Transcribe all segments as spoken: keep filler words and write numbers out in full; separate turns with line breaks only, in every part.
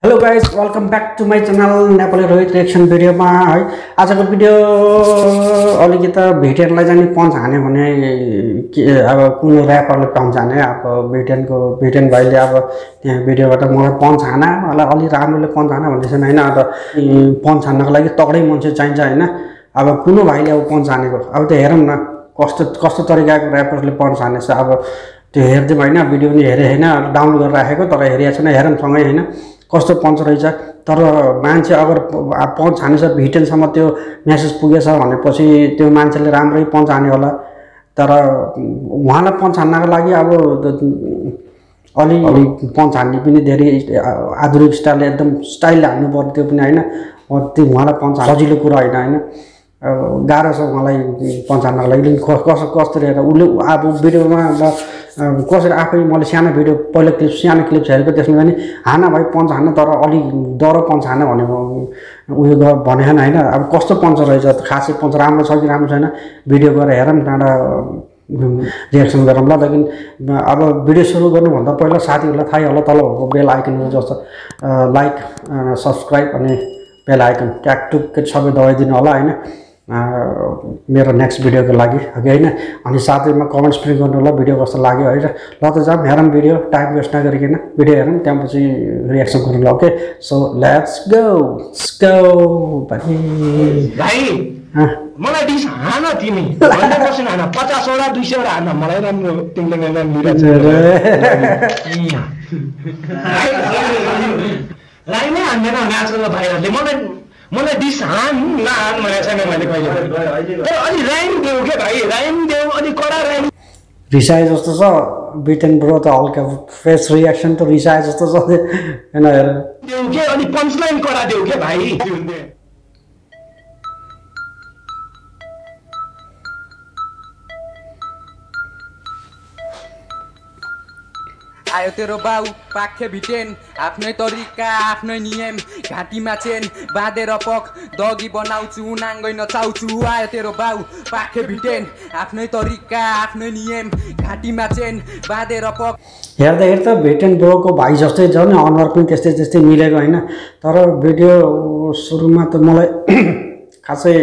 Hello guys welcome back to my channel Nepali Rohit reaction भिडियोमा है आजको भिडियो अलिकति भिटेनलाई जाने पञ्च हाने भने अब कुन ऱ्यापरले पञ्च हाने अब भिटेनको भिटेन भाइले अब त्यहाँ भिडियोबाट मलाई पञ्च हाना मलाई अलि राम्रोले पञ्च हाना भन्दैछन् हैन। अब पञ्च हान्नको लागि तगडै मान्छे चाहिन्छ हैन। अब कुन भाइले अब पञ्च हानेको अब त्यो हेरौँ न कस्तो कस्तो तरिकाको ऱ्यापरले पञ्च हानेछ। अब त्यो हेर्दिउँ हैन, भिडियो पनि हेरेँ हैन, डाउनलोड गरेर राखेको तर हेरिएको छैन, हेरौँ सँगै हैन कस्तो पञ्च रहेछ। तर मान्छे अगर पञ्च हानेछ भिटेनसम्म त्यो मेसेज पुगेछ भनेपछि त्यो मान्छेले राम्रै पञ्च हाने होला। तर उहाँलाई पञ्च हान्नको लागि अब अलि अलि पञ्च हान्ने पनि धेरै आधुनिक स्टाइलले एकदम स्टाइलले हान्नु पर्यो त्यो पनि हैन। त्यो उहाँलाई पञ्च सजिलो कुरा होइन हैन, गाह्रो छ उहाँलाई पञ्च हान्नको लागि। कसो कसरी हेरेर उसले अब भिडियोमा कसरी आफै मैले सानो भिडियो पहिला क्लिप सानो क्लिप हेरेको त्यसमा पनि हाना भाइ पञ्च हान्न तर अलि डर पञ्च हान भनेको उयो भने हैन। अब कस्तो पञ्च रहेछ खासै पञ्च राम्रो छ कि राम्रो छैन भिडियो गरेर हेरौँ, त्यहाँबाट रिएक्सन गरौँ ल। लेकिन अब भिडियो सुरु गर्नुभन्दा पहिला साथीहरूलाई थाहै होला तल भएको बेल आइकन जस्तो लाइक सब्सक्राइब अनि बेल आइकन ट्याकटुक सबै दबाइदिनु होला हैन मेरो नेक्स्ट भिडियोको लागि अघि हैन। अनि साथैमा कमेन्ट्स पनि गर्नु होला भिडियो कस्तो लाग्यो है। ल त जाम हेरौँ भिडियो, टाइम वेस्ट नगरिकन भिडियो हेरौँ त्यसपछि रिएक्सन गरौँ ल। Okay so let's go go
भाइ मलाई डिस हान तिमी हन्ड्रेड पर्सेन्ट हान पचास वटा दुई सय वटा हान मलाई राम्रो तिमीले राई नै हान्दैन आजकलको भाइहरूले मलाई मलाई डिस हान नहान भनेको छैन मैले कहिले। तर अलि राइम देऊ के भाइ, राइम देऊ अलि कडा राइम।
रिसाए जस्तो छ भिटेन ब्रो त हल्का फेस रिएक्सन त रिसाए जस्तो छ हैन। हेर
देऊ के अलि पञ्चलाइन कडा देऊ के भाइ।
आयो तेरो बाउ पाखे भिटेन आफ्नै तरिका आफ्नै नियम घाँटीमा चेन बाँधेर पक दगी बनाउँछु नाङ्गै नचाउँछु। आयो तेरो बाउ पाखे भिटेन आफ्नै तरिका आफ्नै नियम घाँटीमा चेन बाँधेर पक।
हेर्दा हेर्दा भिटेन ब्रोको भाइ जस्तै छ नि, अनुहार पनि त्यस्तै त्यस्तै मिलेको होइन। तर भिडियो सुरुमा त मलाई खासै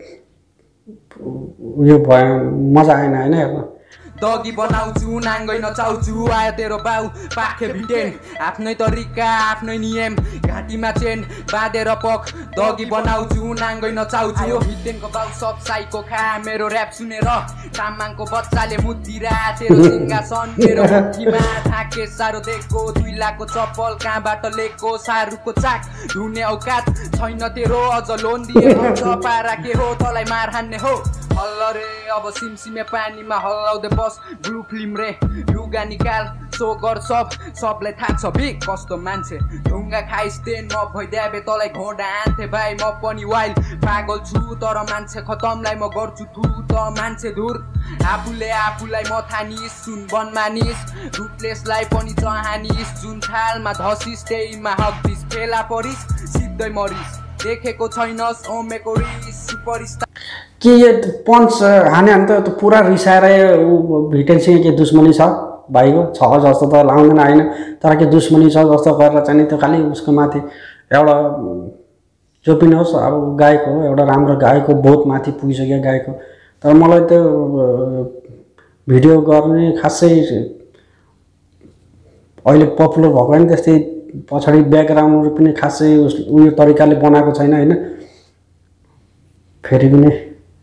उयो भयो, मजा आएन होइन हेर्न।
दगी बनाउँछु नाङ्गै नचाउँछु। आयो तेरो बाउ पाखे भिटेन आफ्नै तरिका आफ्नै नियम घाँटीमा चेन बाँधेर पक दगी बनाउँछु नाङ्गै नचाउँछु। यो भिटेनको बाउ सब साइको खा मेरो ऱ्याप सुनेर तामाङको बच्चाले मुद्दिरा तेरो सिंहासन मेरो मुठीमा थाके साह्रो दिएको दुई लाखको चप्पल कहाँबाट लिएको सारुको चाक धुने औकात छैन तेरो अझ लोन दिए भन्छ पारा के हो तँलाई मार हान्ने हो। हल्ल रे अब सिमसिमे पानीमा हल्लाउँदै बस ब्लू फिल्म रे लुगा निकाल सो गर सब सबलाई थाहा छ बे कस्तो मान्छे ढुङ्गा खाइस्ते नभइदिए तँलाई घोडा हान्थे भाइ म पनि वाइल्ड पागल छु तर मान्छे खतमलाई म गर्छु थु त मान्छे धुर आफूले आफूलाई म थानिस सुन बन मानिस रुपलेसलाई पनि चहानिस जुन थालमा धसिस त्यहीमा हग्दिस फेला परिस सिधै मरिस देखेको छैनस् ओमेको रिस सुपरस्टार
के पञ्च हाने भने त पुरा रिसाएर भिटेनसँग के दुश्मनी छ भाइको छ जस्तो त लाउँदैन होइन। तर के दुश्मनी छ जस्तो गरेर चाहिँ त्यो खालि उसको माथि एउटा जो पनि होस् अब गायक हो, एउटा राम्रो गायक हो, बहुत माथि पुगिसक्यो गायक हो। तर मलाई त्यो भिडियो गर्ने खासै अहिले पपुलर भएको होइन, त्यस्तै पछाडि ब्याकग्राउन्डहरू पनि खासै उयो तरिकाले बनाएको छैन होइन। फेरि पनि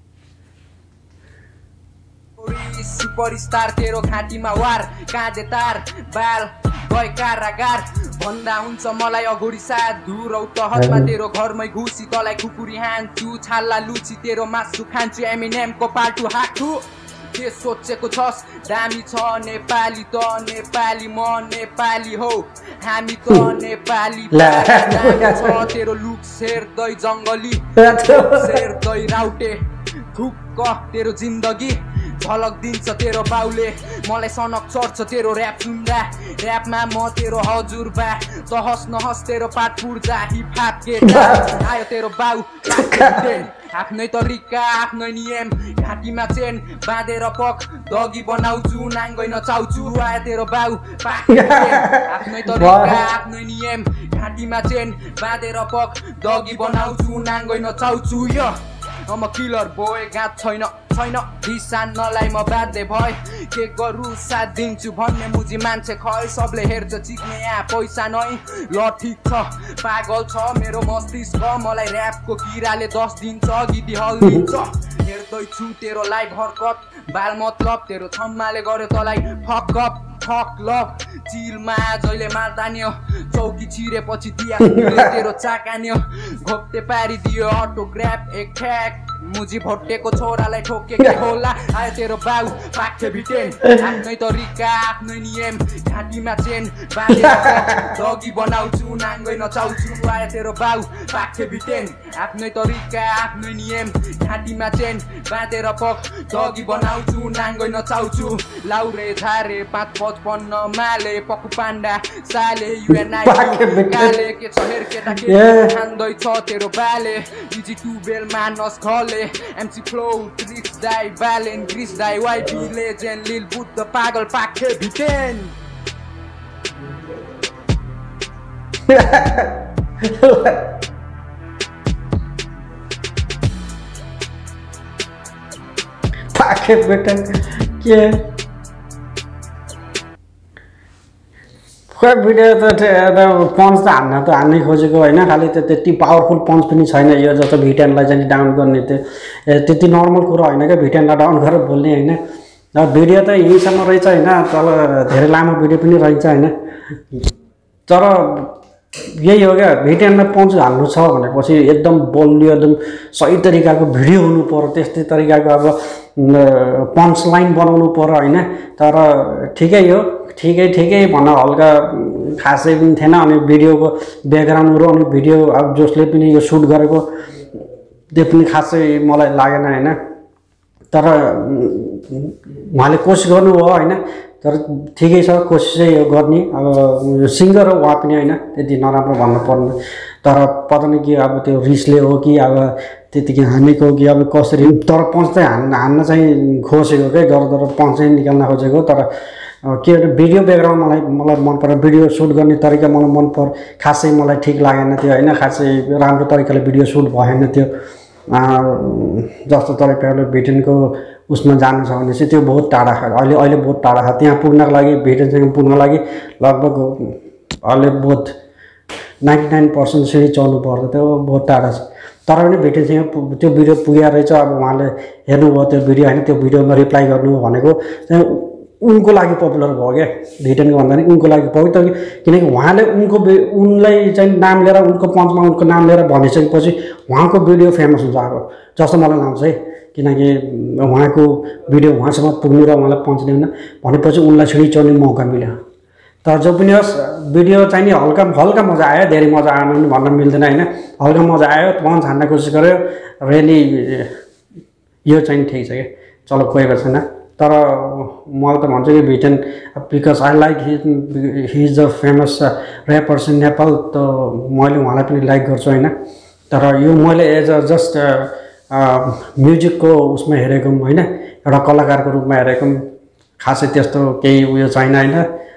सुपरस्टार तेरो घाँटीमा वार काँधे तार बाल गए कारागार भन्दा हुन्छ मलाई अघोरी साथ धुरौ तहतमा तेरो घरमै घुसी तँलाई खुकुरी हान्छु छाल्ला लुची तेरो मासु खान्छु एमिनेमको पाल्टु हाक्छु। के सोचेको छस् दामी छ नेपाली त नेपाली म नेपाली हो हामी त नेपाली छ तेरो लुक शेर्दै जङ्गली शेर्दै राउटे थुक्क तेरो जिन्दगी झलक दिन्छ तेरो बाउले मलाई सनक चढ्छ तेरो ऱ्याप सुन्दा ऱ्यापमा म तेरो हजुर बा तहस नहस तेरो पाट पुर्जा हिपहाप के आयो तेरो बाउ आफ्नै तरिका आफ्नै नियम घाँटीमा चेन बाँधेर पक दगी बनाउँछु नाङ्गै नचाउँछु। आयो तेरो बाउ आफ्नै तरिका आफ्नै नियम घाँटीमा चेन बाँधेर पक दगी बनाउँछु नाङ्गै नचाउँछु यो म किलर बोय गाँत छैन छैन दिसानलाई म बाध्य भए के गरौँ साथ दिन्छु भन्ने मुजी मान्छे खै सबले हेर्छ चिक्ने यहाँ पैसा नै ल ठिक छ पागल छ मेरो मस्तिष्क मलाई ऱ्यापको किराले दस दिन्छ गिटी हल्दिन्छ हेर्दैछु तेरो लाइभ हरकत बाल मतलब तेरो छम्माले गर्यो तँलाई फक अप फक लभ चिलमा जहिले मार्तान्यो चौकी छिरेपछि दिया तेरो चाकान्यो घोप्टे पारिदियो अटोग्राफ एक ठ्याक मुजी भोटेको छोरालाई ठोकेको होला आयो तेरो बाउ पाखे भिटेन आफ्नै तरिका आफ्नै नियम घाँटीमा चेन बाँधेर दगी बनाउँछु नाङ्गै नचाउँछु आयो तेरो बाउ पाखे भिटेन आफ्नै तरिका आफ्नै नियम घाँटीमा चेन बाँधेर पक दगी बनाउँछु नाङ्गै नचाउँछु लाउरे झारे पाँच पचपन्न माले पक्कु पाण्डा साले युएनआई काले के छ हेर केटा के खाँदैछ तेरो बाले इजी टु बेलमा नस घले एमसी फ्लो ट्रिक्स दाई बालेन ग्रिस दाई वाइपी लेजेन्ड लिल बुद्ध पागल पाखे भिटेन
पाखे भिटेन के खोइ भिडियो त पन्च त हान्न त हान्नै खोजेको होइन खालि त्यो त्यति पावरफुल पन्च पनि छैन यो जस्तो भिटेनलाई चाहिँ डाउन गर्ने त्यो त्यति नर्मल कुरो होइन क्या भिटेनलाई डाउन गरेर बोल्ने होइन भिडियो त यहीँसम्म रहेछ होइन तल धेरै लामो भिडियो पनि रहेछ होइन तर यही हो क्या भिटेनलाई पन्च हाल्नु छ भनेपछि एकदम बोल्यो एकदम सही तरिकाको भिडियो हुनु पर्यो त्यस्तै तरिकाको अब पन्च लाइन बनाउनु पर्यो होइन तर ठिकै हो ठिकै ठिकै भन्न हल्का खासै पनि थिएन अनि भिडियोको ब्याकग्राउन्डहरू अनि भिडियो अब जसले पनि यो सुट गरेको त्यो पनि खासै मलाई लागेन होइन तर उहाँले कोसिस गर्नुभयो होइन तर ठिकै छ कोसिसै यो गर्ने अब सिङ्गर हो उहाँ पनि होइन त्यति नराम्रो भन्नु पर्ने तर पता नहीं कि अब त्यो रिसले हो कि अब त्यतिकै हानेको हो कि अब कसरी तर पन्च चाहिँ हान्न हान्न चाहिँ खोजेको क्या दर दर पन्च चाहिँ निकाल्न खोजेको तर के भिडियो ब्याकग्राउन्ड मलाई मलाई मन पर्यो भिडियो सुट गर्ने तरिका मलाई मन पर्यो खासै मलाई ठिक लागेन त्यो होइन खासै राम्रो तरिकाले भिडियो सुट भएन त्यो जस्तो तरिकाले भिटेनको उसमा जानु छ भने चाहिँ त्यो बहुत टाढा अहिले अहिले बहुत टाढा छ त्यहाँ पुग्नको लागि भिटेनसँग पुग्नको लागि लगभग अहिले बहुत नाइन्टी नाइन पर्सेन्ट सिँढी चढ्नु पर्छ त्यो बहुत टाढा छ तर पनि भिटेनसँग त्यो भिडियो पुगेर रहेछ अब उहाँले हेर्नुभयो त्यो भिडियो होइन त्यो भिडियोमा रिप्लाई गर्नु भनेको चाहिँ उनको लागि पपुलर भयो क्या भिटेनको भन्दा नि उनको लागि भयो त किनकि उहाँले उनको उनलाई चाहिँ नाम लिएर उनको पन्चमा उनको नाम लिएर भनिसकेपछि उहाँको भिडियो फेमस हुन्छ अब जस्तो मलाई लाग्छ है किनकि उहाँको भिडियो उहाँसम्म पुग्नु र उहाँलाई पन्च ल्याउन भनेपछि उनलाई छिडी चढ्ने मौका मिल्यो तर जो पनि होस् भिडियो चाहिँ नि हल्का हल्का मजा आयो धेरै मजा आएन पनि भन्न मिल्दैन होइन हल्का मजा आयो पन्च हान्न कोसिस गर्यो रियली यो चाहिँ ठिक छ क्या चलो कोही छैन तर मलाई त भन्छु कि VTEN because I like he is the famous rappers in Nepal त मैले उहाँलाई पनि लाइक गर्छु होइन तर यो मैले एज अ जस्ट म्युजिकको उसमा हेरेको होइन एउटा कलाकारको रूपमा हेरेको खासै त्यस्तो केही उयो छैन होइन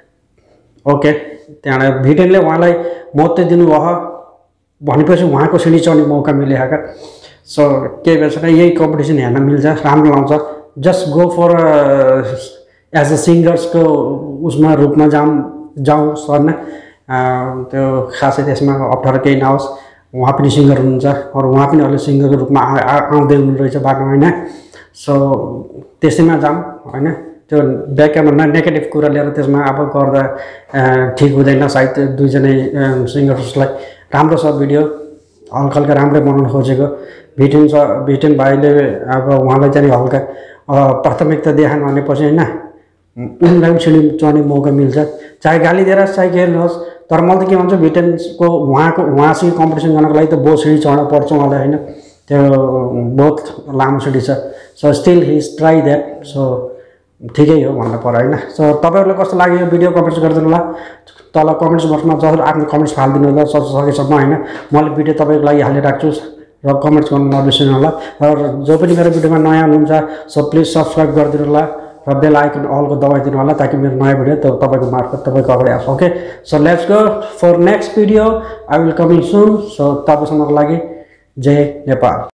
ओके त्यहाँबाट भिटेनले उहाँलाई महत्त्व दिनुभयो भनेपछि उहाँको सिँढी चढ्ने मौका मिल्यो क्या सो केही भएछ यही कम्पिटिसन हेर्न मिल्छ राम्रो लाउँछ just go for as a सिङ्गर्सको उसमा रूपमा जाउँ जाउँ सर्न त्यो खासै त्यसमा अप्ठ्यारो केही नहोस् उहाँ पनि सिङ्गर हुनुहुन्छ अरू उहाँ पनि अहिले सिङ्गरको रूपमा आउँदै हुनुहुन्छ बाटोमा होइन सो त्यसैमा जाउँ होइन त्यो ब्याकमा नेगेटिभ कुरा लिएर त्यसमा अब गर्दा ठिक हुँदैन सायद दुईजनै सिङ्गर्सलाई राम्रो छ भिडियो हल्का हल्का राम्रै बनाउन खोजेको भिटेन छ भिटेन भाइले अब उहाँलाई चाहिँ हल्का प्राथमिकता देखाउनु भनेपछि होइन उनलाई पनि छिडी चढ्ने मौका मिल्छ चाहे गाली दिएर चाहे के होस् तर मैले त के भन्छु भिटेनको उहाँको उहाँसँग कम्पिटिसन गर्नको लागि त बहुत सिँढी चढ्न पर्छ उहाँलाई होइन त्यो बहुत लामो सिँढी छ so still he is try that so ठिकै हो भन्नु पर्यो होइन सो तपाईँहरूलाई कस्तो लाग्यो यो भिडियो कमेन्ट्स गरिदिनु होला तल कमेन्ट्स बक्समा जसरी आफ्नो कमेन्ट्स फालिदिनु होला सकेसम्म होइन मैले भिडियो तपाईँको लागि हालिराख्छु र कमेन्ट्स गर्नु नबिर्सिनु होला र जो पनि मेरो भिडियोमा नयाँ हुनुहुन्छ सो प्लिज सब्सक्राइब गरिदिनु होला र बेल आइकन अलको दबाइदिनु होला ताकि मेरो नयाँ भिडियो त तपाईँको मार्फत तपाईँको अगाडि आउँछ okay so let's go for next video I will coming soon so तबसम्मको लागि जय नेपाल